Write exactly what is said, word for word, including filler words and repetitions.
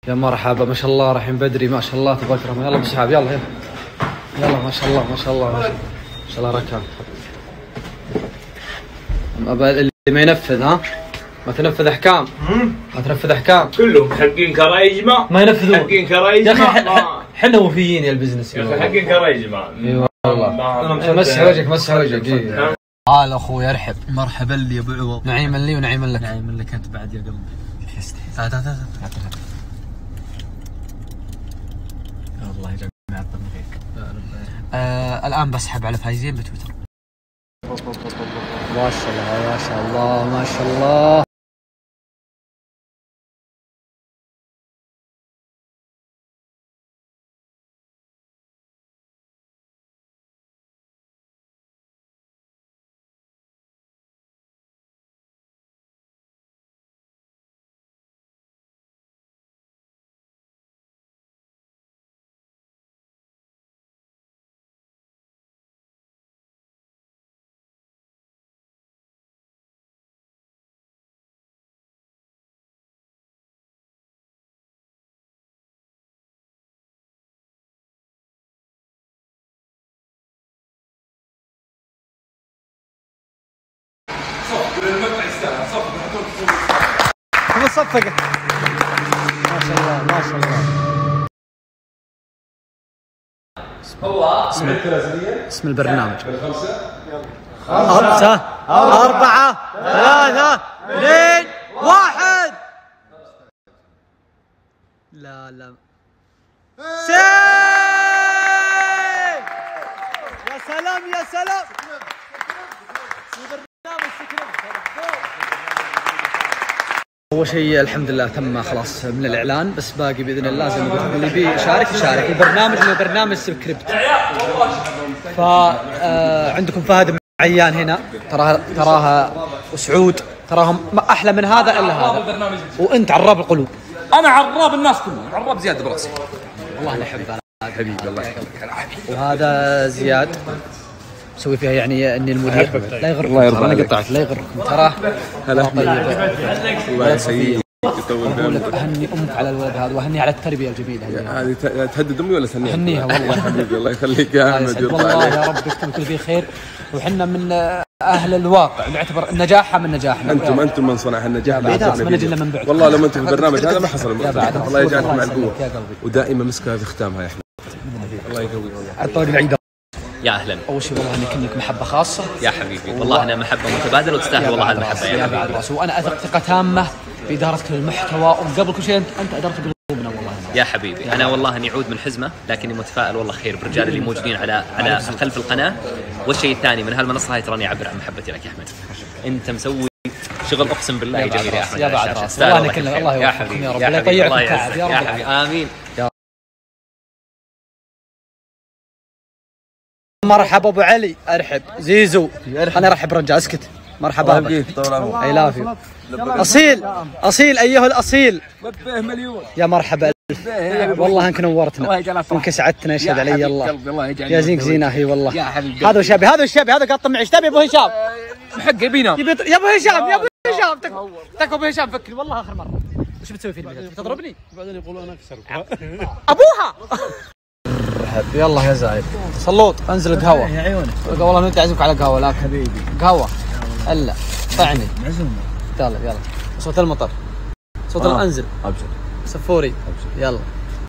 يا مرحبا، ما شاء الله رايحين بدري، ما شاء الله تبارك الرحمن. يلا بسحاب، يلا يلا يلا، ما شاء الله ما شاء الله ما شاء الله ركان. اللي ما ينفذ، ها ما تنفذ احكام، ما تنفذ احكام، كلهم حقين كرايجمه ما ينفذون، حقين كرايجمه. يا اخي احنا وفيين يا البزنس يا اخي حقين كرايجمه. اي والله. مسح وجهك مسح وجهك. تعال اخوي، ارحب. مرحبا لي يا ابو عوض. نعيما لي ونعيما لك. نعيما لك انت بعد يا قلبي. تعال تعال تعال. الله يجعل معطل فيك. آه الان بسحب على فايزين بتويتر. ما شاء الله ما شاء الله ما شاء الله. هو صفق. ما شاء الله ما شاء الله. هو اسم اسم البرنامج. خمسة أربعة ثلاثة اثنين واحد. لا لا سيف. يا سلام يا سلام. أول شيء الحمد لله تم خلاص من الإعلان، بس باقي بإذن الله زي ما قلت اللي بي يشارك يشارك. البرنامج هو برنامج سكريبت. فعندكم فهد عيان هنا، تراها تراها وسعود، تراهم أحلى من هذا إلا هذا. وأنت عراب القلوب. أنا عراب الناس كلهم، عراب زياد براسي. والله نحب حبيبي الله يحفظك. وهذا زياد مسوي فيها يعني اني المدير. لا يغرك الله يرضى عليك. انا قطعت، لا يغركم تراه. هلا طيب الله يسعدك. يطول بعمرك. اهني امك على الولد هذا، واهني على التربيه الجميله هذه. تهدد امي ولا تهنيها؟ اهنيها والله. حبيبي الله يخليك يا احمد. والله يا رب يكتب كل فيه خير. وحنا من اهل الواقع، نعتبر نجاحها من نجاحنا. انتم انتم من صنع النجاح. ما نجي الا من بعد. والله لو ما انتم في البرنامج هذا ما حصل. الله يجعلك مع القوه يا قلبي. ودائما مسكها في ختامها يا احمد. الله يقوي والله. عطوني العيد. يا اهلا. اول شيء والله اني كنك محبه خاصه يا حبيبي، والله انا محبه متبادله وتستاهل والله هالمحبه يا حبيبي. وانا اثق ثقه تامه بادارتك للمحتوى، وقبل كل شيء انت انت ادرت قلوبنا والله. يا حبيبي انا والله اني اعود من حزمه، لكني متفائل والله خير بالرجال اللي موجودين على على خلف القناه. والشيء الثاني من هالمنصه هاي تراني اعبر عن محبتي لك يا احمد. انت مسوي شغل اقسم بالله جميل يا احمد. يا بعد راس والله انا كله. الله يا حبيبي يا رب لا يضيعك التعب يا حبيبي. امين. مرحبا ابو علي، ارحب زيزو. انا ارحب رجال، اسكت. مرحبا اي لاف يو. اصيل اصيل ايها الاصيل. وبه مليون. يا مرحبا والله انك نورتنا وانك سعدتنا. يشهد علي الله. يا زينك زينه هي والله. يا حبيبي هذا شابي هذا الشابي هذا قاطع معي. ايش تبي ابو هشام؟ محق يبينا يا ابو هشام يا ابو هشام. تكفى ابو هشام فكني والله اخر مره. وش بتسوي فيني؟ بتضربني؟ بعدين يقولون اكسرك ابوها. يلا يا زايد سلوط انزل القهوه يا عيوني. والله انت عازمك على قهوه. لا حبيبي قهوه الا طعني معزومه. يلا يلا صوت المطر، صوت الانزل. ابشر سفوري. يلا